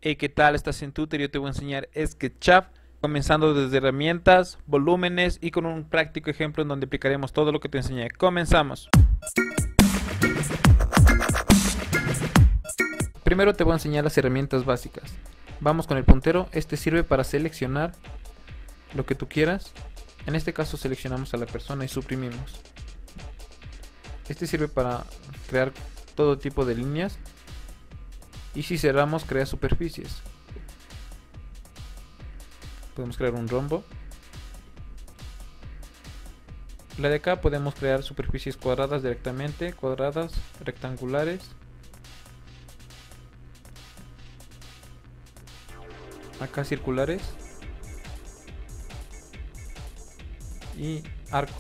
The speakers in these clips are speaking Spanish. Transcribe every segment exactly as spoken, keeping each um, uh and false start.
Hey, ¿qué tal? Estás en Tutor. Yo te voy a enseñar SketchUp, comenzando desde herramientas, volúmenes y con un práctico ejemplo en donde aplicaremos todo lo que te enseñé. Comenzamos. Primero te voy a enseñar las herramientas básicas. Vamos con el puntero. Este sirve para seleccionar lo que tú quieras. En este caso seleccionamos a la persona y suprimimos. Este sirve para crear todo tipo de líneas. Y si cerramos, crea superficies. Podemos crear un rombo. La de acá podemos crear superficies cuadradas directamente, cuadradas, rectangulares. Acá circulares. Y arcos.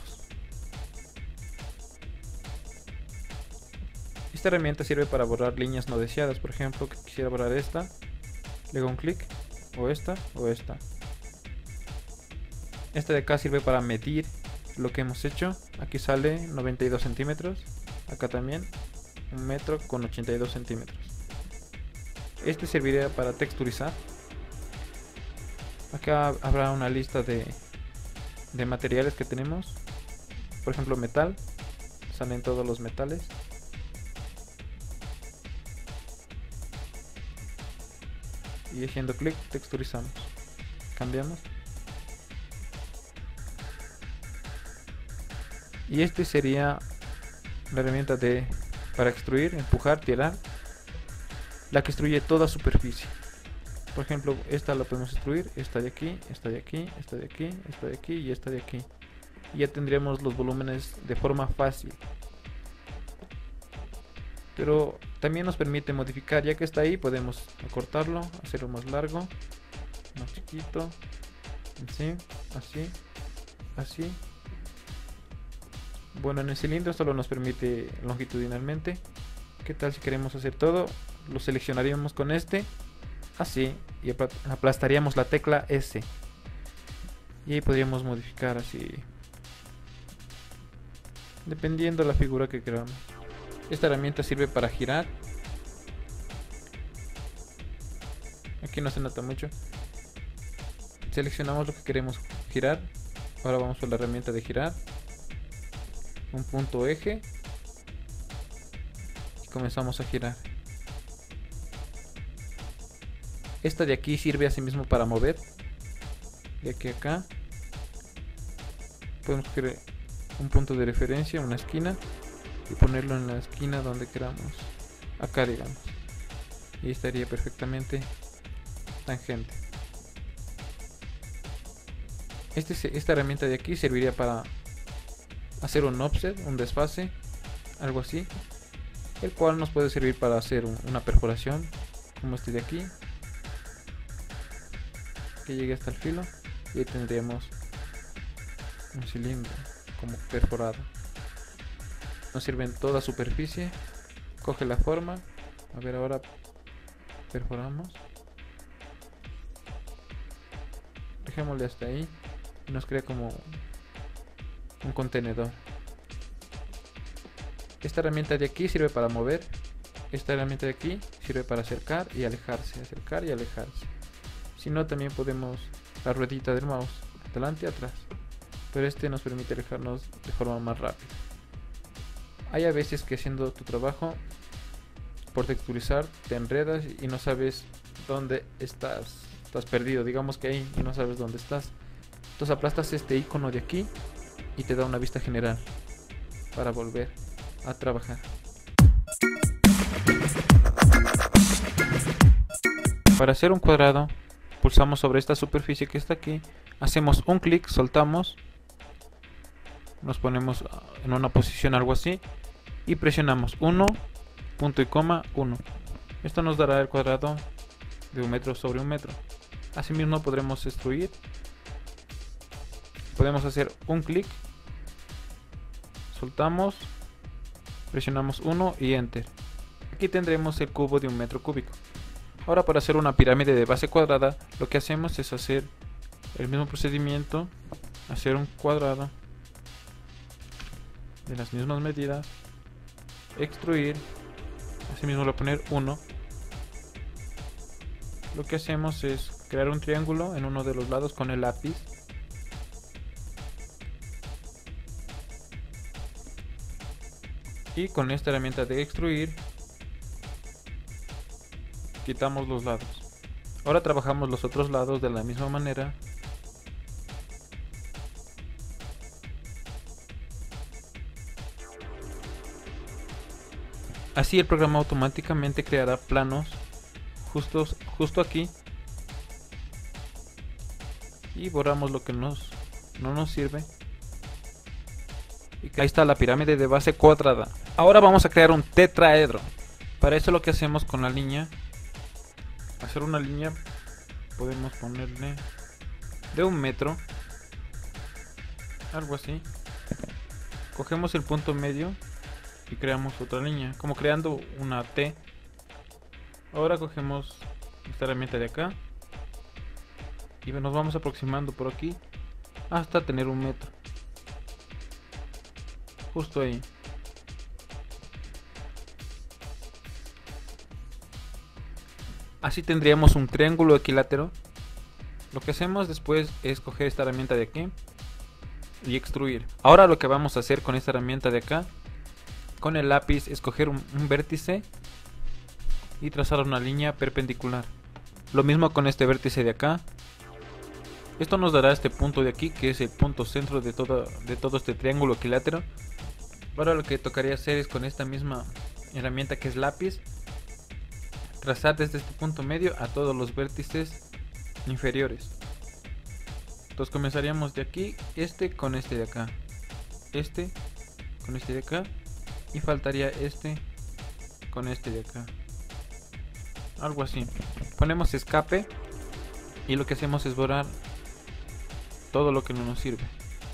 Esta herramienta sirve para borrar líneas no deseadas. Por ejemplo, que quisiera borrar esta, le hago un clic, o esta, o esta. Esta de acá sirve para medir lo que hemos hecho. Aquí sale noventa y dos centímetros. Acá también un metro con ochenta y dos centímetros. Este serviría para texturizar. Acá habrá una lista de, de materiales que tenemos. Por ejemplo, metal. Salen todos los metales. Y haciendo clic texturizamos, cambiamos, y este sería la herramienta de para extruir, empujar, tirar, la que extruye toda superficie. Por ejemplo, esta la podemos extruir, esta de aquí, esta de aquí, esta de aquí, esta de aquí y esta de aquí, y ya tendríamos los volúmenes de forma fácil. Pero también nos permite modificar, ya que está ahí podemos acortarlo, hacerlo más largo, más chiquito, así, así, así. Bueno, en el cilindro solo nos permite longitudinalmente. ¿Qué tal si queremos hacer todo? Lo seleccionaríamos con este, así, y aplastaríamos la tecla S. Y ahí podríamos modificar así, dependiendo de la figura que queramos. Esta herramienta sirve para girar. Aquí no se nota mucho. Seleccionamos lo que queremos girar. Ahora vamos por la herramienta de girar. Un punto eje. Y comenzamos a girar. Esta de aquí sirve asimismo para mover. De aquí a acá. Podemos crear un punto de referencia, una esquina, y ponerlo en la esquina donde queramos, acá digamos, y estaría perfectamente tangente. Este, esta herramienta de aquí serviría para hacer un offset, un desfase, algo así, el cual nos puede servir para hacer un, una perforación, como este de aquí, que llegue hasta el filo, y ahí tendríamos un cilindro como perforado. Nos sirve en toda superficie. Coge la forma. A ver, ahora perforamos. Dejémosle hasta ahí. Y nos crea como un contenedor. Esta herramienta de aquí sirve para mover. Esta herramienta de aquí sirve para acercar y alejarse. Acercar y alejarse. Si no, también podemos la ruedita del mouse, adelante y atrás. Pero este nos permite alejarnos de forma más rápida. Hay a veces que haciendo tu trabajo por texturizar te enredas y no sabes dónde estás. Estás perdido, digamos que ahí y no sabes dónde estás. Entonces aplastas este icono de aquí y te da una vista general para volver a trabajar. Para hacer un cuadrado, pulsamos sobre esta superficie que está aquí, hacemos un clic, soltamos, nos ponemos en una posición algo así y presionamos uno, punto y coma, uno. Esto nos dará el cuadrado de un metro sobre un metro. Asimismo podremos extruir. Podemos hacer un clic, soltamos, presionamos uno y enter. Aquí tendremos el cubo de un metro cúbico. Ahora, para hacer una pirámide de base cuadrada, lo que hacemos es hacer el mismo procedimiento, hacer un cuadrado de las mismas medidas, extruir, asimismo le voy a poner uno, lo que hacemos es crear un triángulo en uno de los lados con el lápiz. Y con esta herramienta de extruir quitamos los lados. Ahora trabajamos los otros lados de la misma manera. Así el programa automáticamente creará planos justos, justo aquí. Y borramos lo que nos, no nos sirve. Y ahí está la pirámide de base cuadrada. Ahora vamos a crear un tetraedro. Para eso lo que hacemos con la línea, hacer una línea, podemos ponerle de un metro, algo así. Cogemos el punto medio y creamos otra línea, como creando una T. Ahora cogemos esta herramienta de acá y nos vamos aproximando por aquí hasta tener un metro, justo ahí. Así tendríamos un triángulo equilátero. Lo que hacemos después es coger esta herramienta de aquí y extruir. Ahora lo que vamos a hacer con esta herramienta de acá, con el lápiz, es coger un, un vértice y trazar una línea perpendicular. Lo mismo con este vértice de acá. Esto nos dará este punto de aquí, que es el punto centro de todo, de todo este triángulo equilátero. Ahora lo que tocaría hacer es con esta misma herramienta que es lápiz, trazar desde este punto medio a todos los vértices inferiores. Entonces comenzaríamos de aquí, este con este de acá, este con este de acá, y faltaría este con este de acá, algo así. Ponemos escape y lo que hacemos es borrar todo lo que no nos sirve.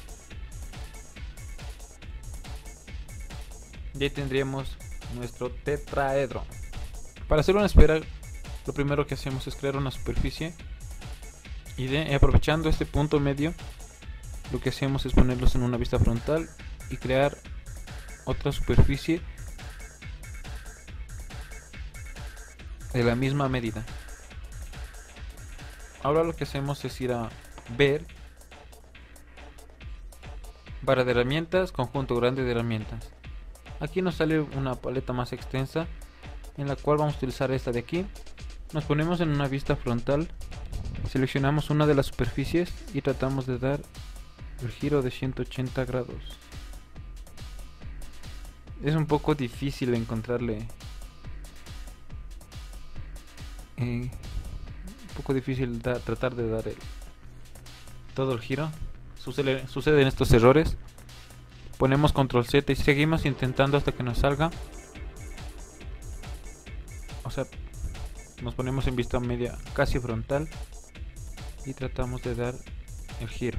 Y ahí tendríamos nuestro tetraedro. Para hacer una esfera, lo primero que hacemos es crear una superficie y de, aprovechando este punto medio, lo que hacemos es ponerlos en una vista frontal y crear otra superficie de la misma medida. Ahora lo que hacemos es ir a ver, barra de herramientas, conjunto grande de herramientas. Aquí nos sale una paleta más extensa, en la cual vamos a utilizar esta de aquí. Nos ponemos en una vista frontal, seleccionamos una de las superficies y tratamos de dar el giro de ciento ochenta grados. Es un poco difícil encontrarle eh, un poco difícil da, tratar de dar el, todo el giro. Sucede, suceden estos errores. Ponemos control Z y seguimos intentando hasta que nos salga. O sea, nos ponemos en vista media casi frontal y tratamos de dar el giro.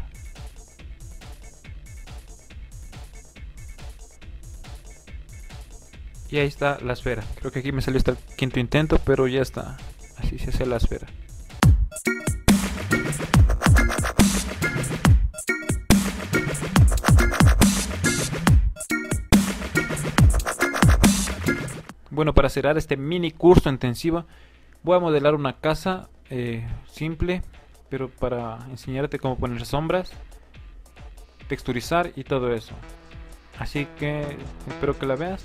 Y ahí está la esfera. Creo que aquí me salió hasta el quinto intento, pero ya está. Así se hace la esfera. Bueno, para cerrar este mini curso intensivo, voy a modelar una casa eh, simple, pero para enseñarte cómo poner sombras, texturizar y todo eso. Así que espero que la veas.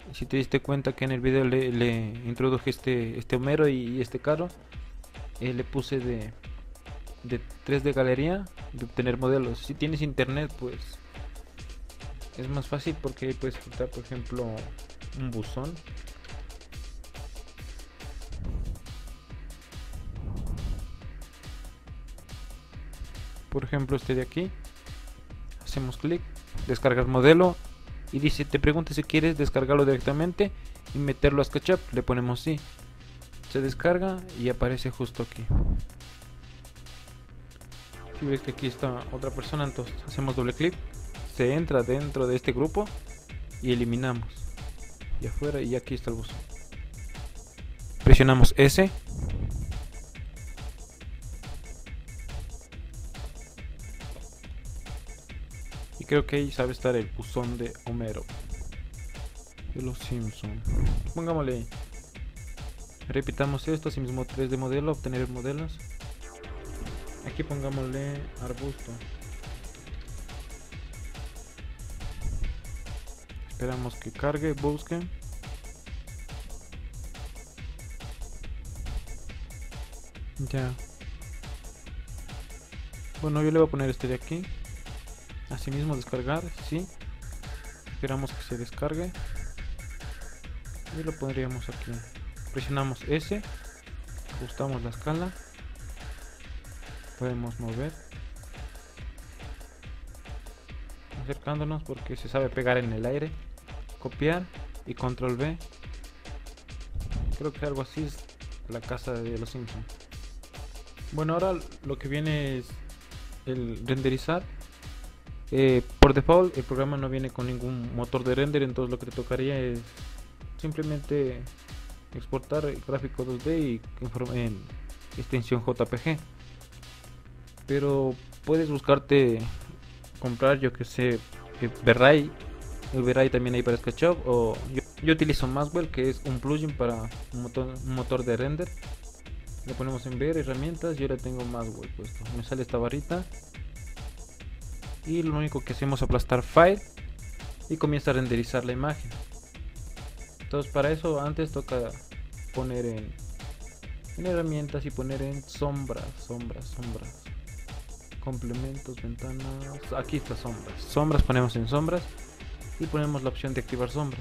Si te diste cuenta que en el video le, le introduje este, este Homero y este carro, eh, le puse de, de tres D galería, de obtener modelos. Si tienes internet, pues es más fácil porque ahí puedes quitar, por ejemplo, un buzón. Por ejemplo, este de aquí. Hacemos clic, descargar modelo y dice, te pregunta si quieres descargarlo directamente y meterlo a SketchUp. Le ponemos sí, se descarga y aparece justo aquí. Si ves que aquí está otra persona, entonces hacemos doble clic, se entra dentro de este grupo y eliminamos y afuera, y aquí está el buzón. Presionamos S y creo que ahí sabe estar el buzón de Homero de los Simpsons. Pongámosle, repitamos esto, así mismo tres D modelo, obtener modelos. Aquí pongámosle arbusto. Esperamos que cargue, busque. Ya. Bueno, yo le voy a poner este de aquí. Asimismo descargar, sí. Esperamos que se descargue. Y lo pondríamos aquí. Presionamos S. Ajustamos la escala. Podemos mover. Acercándonos porque se sabe pegar en el aire. Copiar y control V. Creo que algo así es la casa de los Simpsons. Bueno, ahora lo que viene es el renderizar. Eh, por default el programa no viene con ningún motor de render, entonces lo que te tocaría es simplemente exportar el gráfico dos D y en extensión J P G. Pero puedes buscarte comprar, yo que sé, V-Ray. El V-Ray también hay para SketchUp, o yo, yo utilizo Maxwell, que es un plugin para un motor, un motor de render. Le ponemos en ver herramientas, yo le tengo Maxwell puesto. Me sale esta barrita y lo único que hacemos es aplastar File y comienza a renderizar la imagen. Entonces para eso antes toca poner en, en herramientas y poner en sombras, sombras, sombras, complementos, ventanas. Aquí está sombras, sombras, ponemos en sombras y ponemos la opción de activar sombras.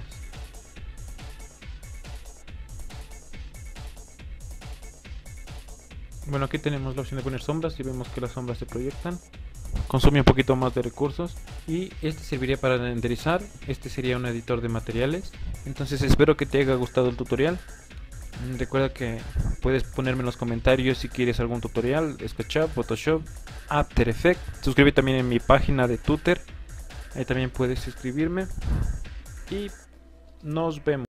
Bueno, aquí tenemos la opción de poner sombras y vemos que las sombras se proyectan. Consume un poquito más de recursos y este serviría para renderizar. Este sería un editor de materiales. Entonces espero que te haya gustado el tutorial. Recuerda que puedes ponerme en los comentarios si quieres algún tutorial, SketchUp, Photoshop, After Effects. Suscríbete también en mi página de Twitter, ahí también puedes escribirme y nos vemos.